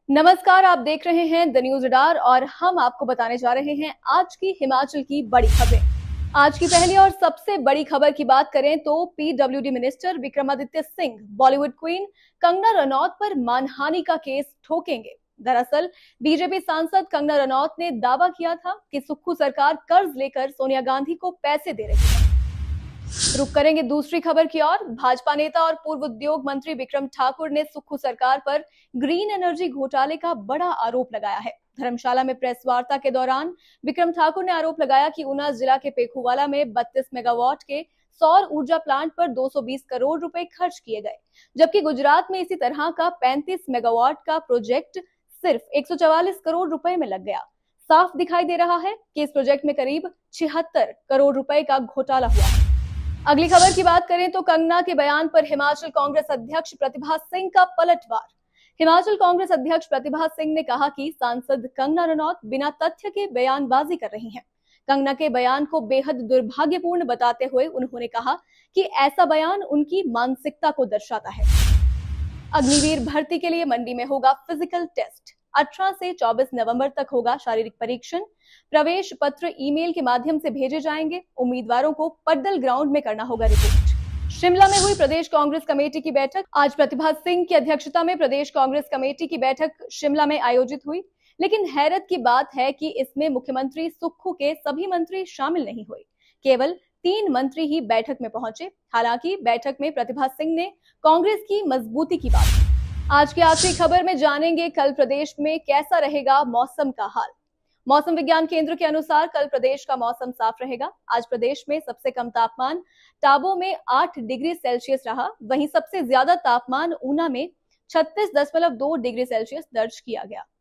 नमस्कार, आप देख रहे हैं द न्यूज रडार और हम आपको बताने जा रहे हैं आज की हिमाचल की बड़ी खबरें। आज की पहली और सबसे बड़ी खबर की बात करें तो PWD minister Vikramaditya Singh Bollywood queen Kangana Ranaut पर मानहानि का केस ठोकेंगे। दरअसल बीजेपी सांसद कंगना रनौत ने दावा किया था कि सुक्खू सरकार कर्ज लेकर सोनिया गांधी को पैसे दे रही है। रुक करेंगे दूसरी खबर की ओर। भाजपा नेता और पूर्व उद्योग मंत्री विक्रम ठाकुर ने सुक्खू सरकार पर ग्रीन एनर्जी घोटाले का बड़ा आरोप लगाया है। धर्मशाला में प्रेस वार्ता के दौरान विक्रम ठाकुर ने आरोप लगाया कि ऊना जिला के पेखूवाला में 32 मेगावाट के सौर ऊर्जा प्लांट पर 220 करोड़ रुपए खर्च किए गए, जबकि गुजरात में इसी तरह का 35 मेगावाट का प्रोजेक्ट सिर्फ 144 करोड़ रुपए में लग गया। साफ दिखाई दे रहा है कि इस प्रोजेक्ट में करीब 76 करोड़ रुपए का घोटाला हुआ है। अगली खबर की बात करें तो कंगना के बयान पर हिमाचल कांग्रेस अध्यक्ष प्रतिभा सिंह का पलटवार। हिमाचल कांग्रेस अध्यक्ष प्रतिभा सिंह ने कहा कि सांसद कंगना रनौत बिना तथ्य के बयानबाजी कर रही हैं। कंगना के बयान को बेहद दुर्भाग्यपूर्ण बताते हुए उन्होंने कहा कि ऐसा बयान उनकी मानसिकता को दर्शाता है। अग्निवीर भर्ती के लिए मंडी में होगा फिजिकल टेस्ट। 18 से 24 नवंबर तक होगा शारीरिक परीक्षण। प्रवेश पत्र ईमेल के माध्यम से भेजे जाएंगे। उम्मीदवारों को पड्डल ग्राउंड में करना होगा रिपोर्ट। शिमला में हुई प्रदेश कांग्रेस कमेटी की बैठक। आज प्रतिभा सिंह की अध्यक्षता में प्रदेश कांग्रेस कमेटी की बैठक शिमला में आयोजित हुई, लेकिन हैरत की बात है कि इसमें मुख्यमंत्री सुक्खू के सभी मंत्री शामिल नहीं हुए। केवल 3 मंत्री ही बैठक में पहुंचे। हालांकि बैठक में प्रतिभा सिंह ने कांग्रेस की मजबूती की बात की। आज की आखिरी खबर में जानेंगे कल प्रदेश में कैसा रहेगा मौसम का हाल। मौसम विज्ञान केंद्र के अनुसार कल प्रदेश का मौसम साफ रहेगा। आज प्रदेश में सबसे कम तापमान टाबो में 8 डिग्री सेल्सियस रहा, वहीं सबसे ज्यादा तापमान ऊना में 36.2 डिग्री सेल्सियस दर्ज किया गया।